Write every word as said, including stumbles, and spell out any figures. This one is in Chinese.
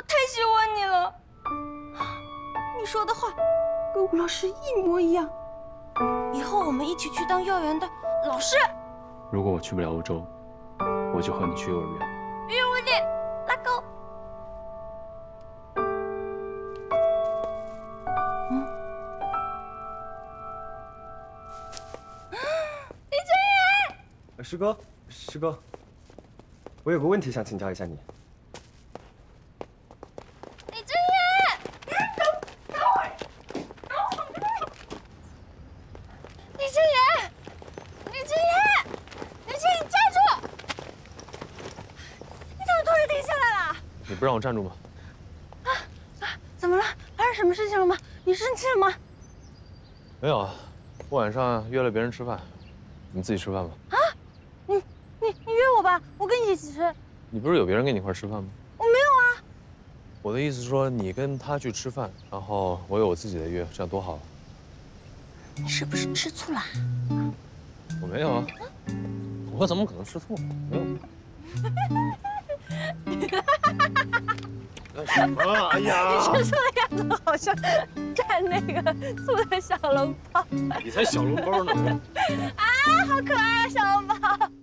太喜欢你了。你说的话跟吴老师一模一样。以后我们一起去当幼儿园的老师。 如果我去不了欧洲，我就和你去幼儿园。 没有问题，拉钩。嗯。李晨宇，师哥，师哥，我有个问题想请教一下你。 你不让我站住吗？ 啊啊！怎么了？发生什么事情了吗？你生气了吗？ 没有啊，我晚上约了别人吃饭，你自己吃饭吧。 啊！你你你约我吧，我跟你一起吃。 你不是有别人跟你一块吃饭吗？ 我没有啊。 我的意思是说，你跟他去吃饭，然后我有我自己的约，这样多好。 你是不是吃醋了？ 我没有啊，我怎么可能吃醋？没有。干什么啊？哎呀！ 你吃醋的样子好像蘸那个醋的小笼包。 你才小笼包呢！ 啊，好可爱啊，小笼包！